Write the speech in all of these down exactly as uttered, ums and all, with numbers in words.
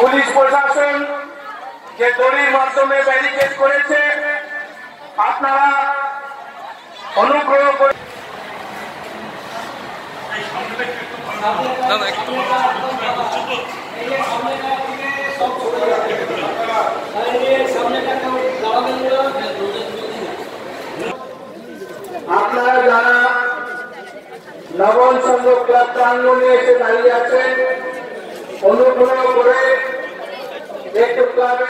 Police প্রশাসন যে দড়ির মাধ্যমে ব্যারিকেড করেছে, আপনারা অনুগ্রহ করে আপনারা যারা নবম সংঘ ক্লাব প্রাঙ্গণে এসে দাঁড়িয়ে আছেন, অনুগ্রহ করে একটু ক্লাবে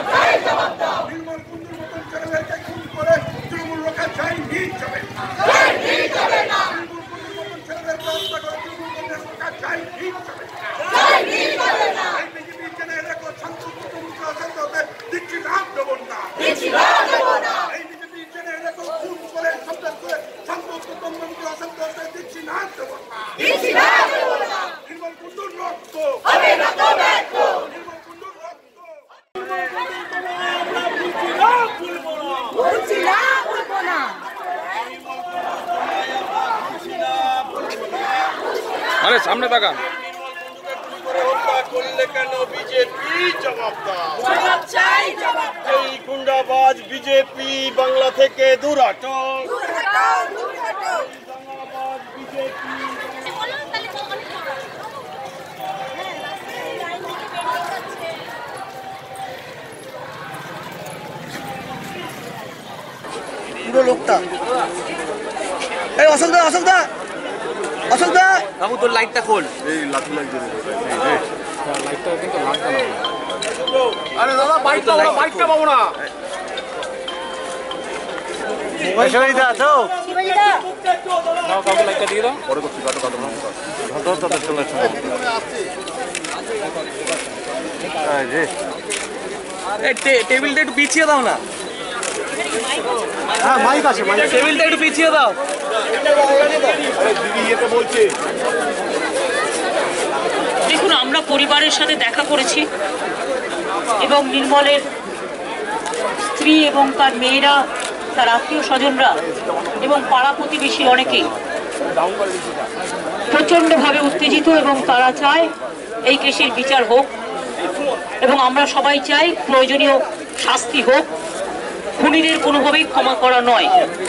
আরে সামনে তাকান। করলে কেন বিজেপি জবাব দাও, জবাব চাই, জবাব দাও। এই গুন্ডাবাজ বিজেপি বাংলা থেকে দূর হটো, দূর হটো, দূর হটো। গুন্ডাবাজ বিজেপি পুরো লোকটা এই অশোক দা, অশোক দা, অশোক দা, বাবু তোর লাইটটা খোল। এই লাঠি লাইট জ্বলে এই লাইটটা কিন্তু লাগবে না। আরে দাদা বাইকটা পাবো না, বাইকটা পাবো না। শিবাজিদা আছো? শিবাজিদা নাও, কাউকে লাইটটা দিয়ে দাও। পরে করছি, কাটো কাটো না ধর ধর ধর চলে আসছে। এই যে এই টেবিলটা একটু পিছিয়ে দাও না। হ্যাঁ মাইক আছে, মাইক। টেবিলটা একটু পিছিয়ে দাও। আরে দিদি এটা বলছে। দেখুন, আমরা পরিবারের সাথে দেখা করেছি এবং নির্মলের স্ত্রী এবং তার মেয়েরা, তার আত্মীয় স্বজনরা এবং পাড়া প্রতিবেশী অনেকেই প্রচণ্ডভাবে উত্তেজিত এবং তারা চায় এই কেসের বিচার হোক এবং আমরা সবাই চাই প্রয়োজনীয় শাস্তি হোক। খুনিদের কোনোভাবেই ক্ষমা করা নয়।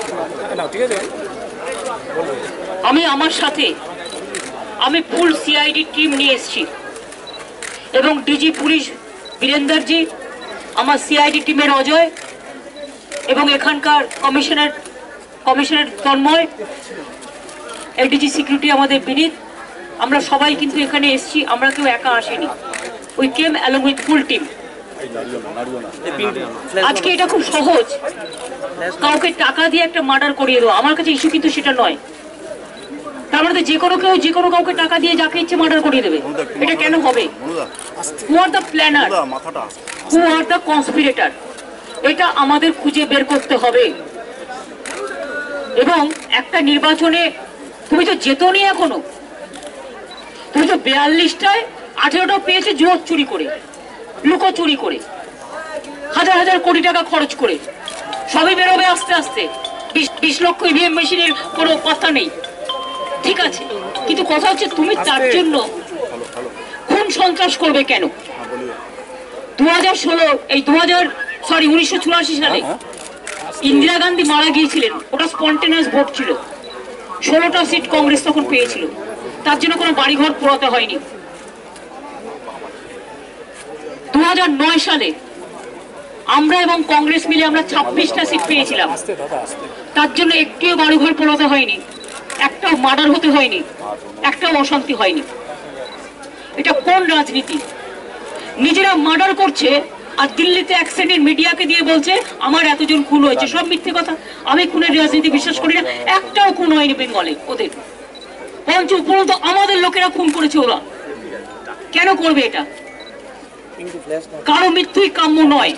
আমি আমার সাথে আমি ফুল সিআইডি টিম নিয়ে এসেছি এবং ডিজি পুলিশ বীরেন্দ্রজি, আমার সিআইডি টিমের অজয় এবং এখানকার commissioner commissioner Tanmoy, ADG security আমাদের বিনীত, আমরা সবাই কিন্তু এখানে এসেছি। আমরা কেউ একা আসিনি, we came along with full team. আজকে এটা খুব সহজ, কাউকে টাকা দিয়ে একটা মার্ডার করিয়ে দেওয়া। আমার কাছে ইস্যু কিন্তু সেটা নয়। তার মানে যে কোনো কেউ যে কোনো কাউকে টাকা দিয়ে যাকে ইচ্ছে মার্ডার করিয়ে দেবে, এটা কেন হবে? Who are the planner, who are the conspirator, এটা আমাদের খুঁজে বের করতে হবে। এবং একটা নির্বাচনে তুমি তো যেতনি, এখনো তুমি তো বিয়াল্লিশটায় আঠেরোটা পেয়েছে জোর চুরি করে, লুকো চুরি করে, হাজার হাজার কোটি টাকা খরচ করে। সবই বেরোবে আস্তে আস্তে। বিশ লক্ষ ইভিএম মেশিনের কোনো কথা নেই, ঠিক আছে, কিন্তু কথা হচ্ছে তুমি তার জন্য খুন সন্ত্রাস করবে কেন? দু হাজার ষোলো এই দু হাজার সরি উনিশশো চুরাশি সালে ইন্দিরা গান্ধী মারা গিয়েছিলেন, ওটা স্পন্টেনিয়াস ভোট ছিল। ষোলোটা সিট কংগ্রেস তখন পেয়েছিল, তার জন্য কোনো বাড়িঘর পোড়াতে হয়নি। দু হাজার নয় সালে আমরা এবং কংগ্রেস মিলে আমরা ছাব্বিশটা সিট পেয়েছিলাম, তার জন্য একটিও বাড়িঘর পোড়াতে হয়নি, একটাও মার্ডার হতে হয়নি, একটাও অশান্তি হয়নি। এটা কোন রাজনীতি? নিজেরা মার্ডার করছে আর দিল্লিতে এক শ্রেণীর মিডিয়াকে দিয়ে বলছে আমার এতজন খুন হয়েছে। সব মিথ্যে কথা। আমি খুনের রাজনীতি বিশ্বাস করি না, একটাও খুন হয়নি বেঙ্গলে ওদের। বরঞ্চ উপরন্ত আমাদের লোকেরা খুন করেছে। ওরা কেন করবে এটা? কারো মৃত্যুই কাম্য নয়।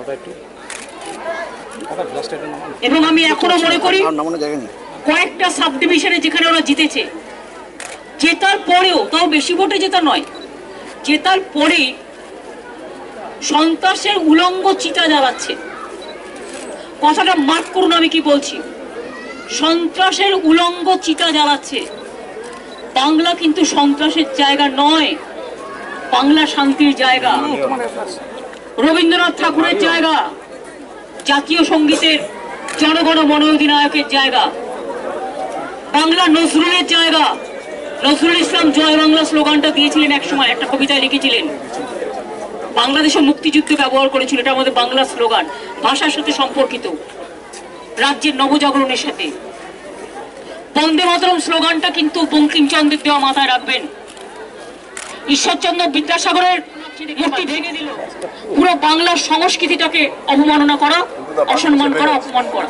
এবং আমি এখনো মনে করি কয়েকটা সাব ডিভিশনে যেখানে ওরা জিতেছে, জেতার পরেও, তাও বেশি ভোটে জেতা নয়, জেতার পরে সন্ত্রাসের উলঙ্গ চিতা জ্বালাচ্ছে। কথাটা মার্ক করুন আমি কি বলছি, সন্ত্রাসের উলঙ্গ চিতা জ্বালাচ্ছে। বাংলা কিন্তু সন্ত্রাসের জায়গা নয়। বাংলা শান্তির জায়গা, রবীন্দ্রনাথ ঠাকুরের জায়গা, জাতীয় সঙ্গীতের জনগণ মন অধিনায়কের জায়গা, বাংলা নজরুলের জায়গা। নজরুল ইসলাম জয় বাংলা স্লোগানটা দিয়েছিলেন এক সময়, একটা কবিতায় লিখেছিলেন, বাংলাদেশে মুক্তিযুদ্ধে ব্যবহার করেছিল। এটা আমাদের বাংলা স্লোগান, ভাষার সাথে সম্পর্কিত, রাজ্যের নবজাগরণের সাথে। বন্দে মাতরম স্লোগানটা কিন্তু বঙ্কিমচন্দ্রের দেওয়া, মাথায় রাখবেন। ঈশ্বরচন্দ্র বিদ্যাসাগরের মূর্তি ভেঙে দিল। পুরো বাংলার সংস্কৃতিটাকে অবমাননা করা, অসম্মান করা, অপমান করা।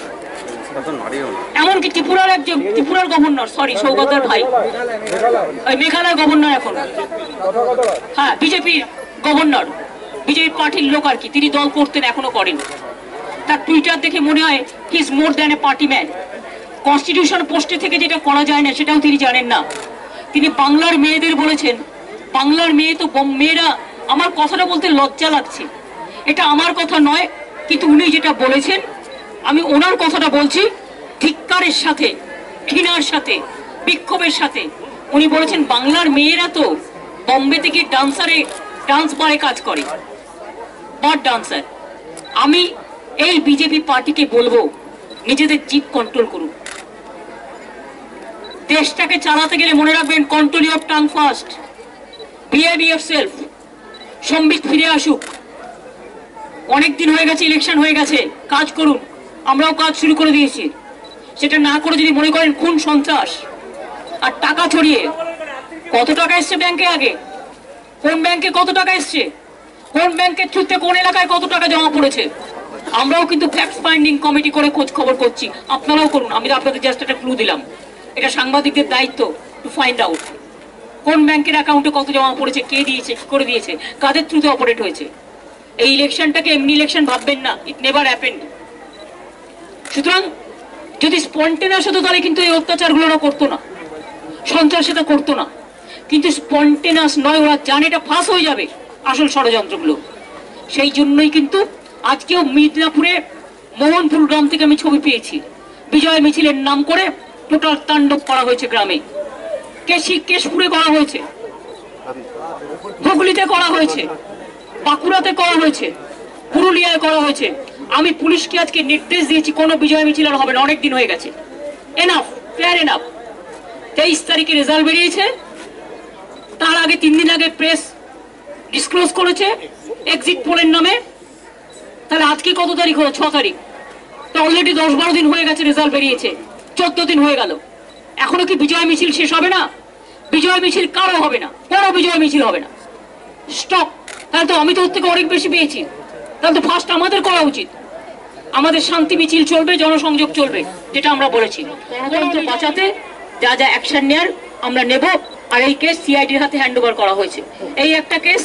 এমনকি ত্রিপুরার একজন, ত্রিপুরার গভর্নর, সরি সৌগতের ভাই, মেঘালয় গভর্নর এখন, হ্যাঁ বিজেপির গভর্নর, বিজেপি পার্টির লোক আর কি, তিনি দল করতেন, এখনো করেন। তার টুইটার দেখে মনে হয় he is more than a party man. Constitution পোস্টে থেকে যেটা করা যায় না সেটাও তিনি জানেন না। তিনি বাংলার মেয়েদের বলেছেন, বাংলার মেয়ে তো মেয়েরা, আমার কথাটা বলতে লজ্জা লাগছে, এটা আমার কথা নয়, কিন্তু উনি যেটা বলেছেন আমি ওনার কথাটা বলছি ধিক্কারের সাথে, ঘৃণার সাথে, বিক্ষোভের সাথে। উনি বলেছেন বাংলার মেয়েরা তো বম্বে থেকে ডান্সারে, ডান্স বারে কাজ করে, বাট ডান্সার। আমি এই বিজেপি পার্টিকে বলবো নিজেদের জিভ কন্ট্রোল করুন। দেশটাকে চালাতে গেলে মনে রাখবেন, control your tongue first, behave yourself. সম্বিত ফিরে আসুক, অনেক দিন হয়ে গেছে, ইলেকশন হয়ে গেছে, কাজ করুন। আমরাও কাজ শুরু করে দিয়েছি। সেটা না করে যদি মনে করেন খুন সন্ত্রাস আর টাকা ছড়িয়ে, কত টাকা এসছে ব্যাংকে, আগে কোন ব্যাংকে কত টাকা এসছে, কোন ব্যাংকের থ্রুতে কোন এলাকায় কত টাকা জমা পড়েছে, আমরাও কিন্তু ফ্যাক্ট ফাইন্ডিং কমিটি করে খোঁজ খবর করছি। আপনারাও করুন, আমি আপনাদের জাস্ট একটা ক্লু দিলাম। এটা সাংবাদিকদের দায়িত্ব টু ফাইন্ড আউট কোন ব্যাংকের অ্যাকাউন্টে কত জমা পড়েছে, কে দিয়েছে, কি করে দিয়েছে, কাদের থ্রুতে অপারেট হয়েছে। এই ইলেকশনটাকে এমনি ইলেকশন ভাববেন না, ইট নেভার হ্যাপেন্ড। সুতরাং যদি স্পন্টেনিয়াস হতো তাহলে কিন্তু এই অত্যাচারগুলো ওরা করতো না, সন্ত্রাস সেটা করতো না। কিন্তু স্পন্টেনিয়াস নয়, ওরা জানে এটা ফাঁস হয়ে যাবে আসল ষড়যন্ত্রগুলো। সেই জন্যই কিন্তু আজকেও মিদনাপুরে মোহনপুর গ্রাম থেকে আমি ছবি পেয়েছি, বিজয় মিছিলের নাম করে টোটাল তাণ্ডব করা হয়েছে গ্রামে। কেশি কেশপুরে করা হয়েছে, হুগলিতে করা হয়েছে, বাঁকুড়াতে করা হয়েছে, পুরুলিয়ায় করা হয়েছে। আমি পুলিশকে আজকে নির্দেশ দিয়েছি কোনো বিজয় মিছিল আর হবে না, অনেক দিন হয়ে গেছে, এনাফ, ফেয়ার এনাফ। তেইশ তারিখে রেজাল্ট বেরিয়েছে, তার আগে তিন দিন আগে প্রেস ডিসক্লোজ করেছে এক্সিট পোলের নামে। তাহলে আজকে কত তারিখ হলো? ছ তারিখ। তো অলরেডি দশ বারো দিন হয়ে গেছে, রেজাল্ট বেরিয়েছে, চোদ্দ দিন হয়ে গেল। এখনো কি বিজয় মিছিল শেষ হবে না? বিজয় মিছিল কারো হবে না, বড় বিজয় মিছিল হবে না, স্টপ। তাহলে তো আমি তো ওর থেকে অনেক বেশি পেয়েছি, তাহলে তো ফার্স্ট আমাদের করা উচিত। আমাদের শান্তি মিছিল চলবে, জনসংযোগ চলবে, যেটা আমরা বলেছি। গণতন্ত্র বাঁচাতে যা যা অ্যাকশন নেয়ার আমরা নেব। আর এই কেস সিআইডির হাতে হ্যান্ড ওভার করা হয়েছে। এই একটা কেস,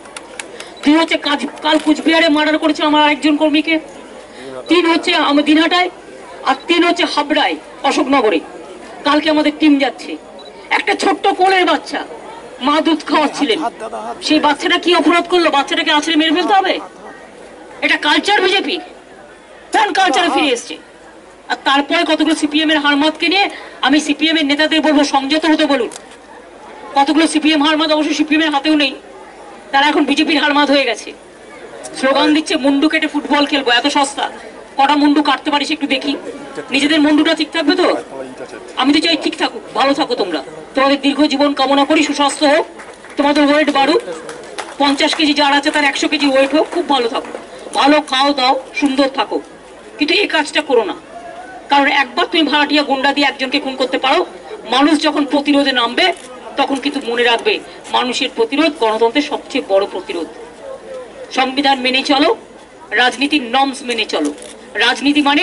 দুই হচ্ছে কাল কুচবিহারে মার্ডার করেছে আমার আরেকজন কর্মীকে, তিন হচ্ছে আমার দিনহাটায়, আর তিন হচ্ছে হাবড়ায় অশোকনগরে। কালকে আমাদের টিম যাচ্ছে। একটা ছোট্ট কোলের বাচ্চা, মা দুধ খাওয়াচ্ছিলেন, সেই বাচ্চাটা কি অপরাধ করলো? বাচ্চাটাকে আছড়ে মেরে ফেলতে হবে? এটা কালচার বিজেপি? কোন কালচারে ফিরে এসছে? আর তারপরে কতগুলো সিপিএম এর হারমাতকে নিয়ে আমি সিপিএম এর নেতাদের বলবো সংযত হতে বলুন। কতগুলো সিপিএম হারমাত অবশ্য সিপিএম এর হাতেও নেই, তারা এখন বিজেপির হারমাত হয়ে গেছে। স্লোগান দিচ্ছে মুন্ডু কেটে ফুটবল খেলবো, এত সস্তা। কটা মুন্ডু কাটতে পারিস একটু দেখি, নিজেদের মুন্ডুটা ঠিক থাকবে তো? আমি তো চাই ঠিক থাকুক, ভালো থাকো তোমরা, তোমাদের দীর্ঘ জীবন কামনা করি, সুস্বাস্থ্য হোক, তোমাদের ওয়েট বাড়ুক, পঞ্চাশ কেজি যার আছে তার একশো কেজি ওয়েট হোক, খুব ভালো থাকো, ভালো খাও দাও, সুন্দর থাকো। কিন্তু এই কাজটা করো না, কারণ একবার তুমি ভাড়াটিয়া গুন্ডা দিয়ে একজনকে খুন করতে পারো। মানুষ যখন প্রতিরোধে নামবে তখন কিন্তু মনে রাখবে মানুষের প্রতিরোধ গণতন্ত্রের সবচেয়ে বড় প্রতিরোধ। সংবিধান মেনে চলো, রাজনীতির নর্মস মেনে চলো। রাজনীতি মানে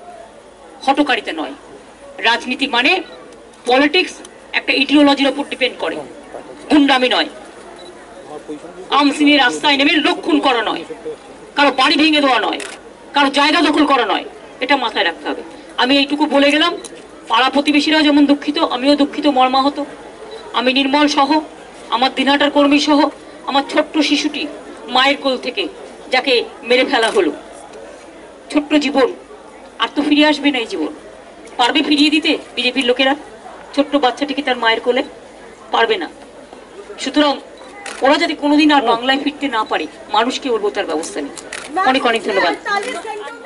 হটকারিতা নয়, রাজনীতি মানে পলিটিক্স একটা ইডিওলজির উপর ডিপেন্ড করে, গুন্ডামি নয়। আর্মস নিয়ে রাস্তায় নেমে লোক খুন করা নয়, কারো বাড়ি ভেঙে দেওয়া নয়, কারো জায়গা দখল করা নয়, এটা মাথায় রাখতে হবে। আমি এইটুকু বলে গেলাম। পাড়া প্রতিবেশীরাও যেমন দুঃখিত, আমিও দুঃখিত, মর্মাহত। আমি নির্মল সহ, আমার দিনহাটার কর্মী সহ, আমার ছোট্ট শিশুটি মায়ের কোল থেকে যাকে মেরে ফেলা হলো, ছোট্ট জীবন, আর তো ফিরে আসবে না এই জীবন। পারবে ফিরিয়ে দিতে বিজেপির লোকেরা ছোট্ট বাচ্চাটিকে তার মায়ের কোলে? পারবে না। সুতরাং ওরা যদি কোনোদিন আর বাংলায় ফিরতে না পারে, মানুষকে বলবো তার ব্যবস্থা নেই। অনেক অনেক ধন্যবাদ।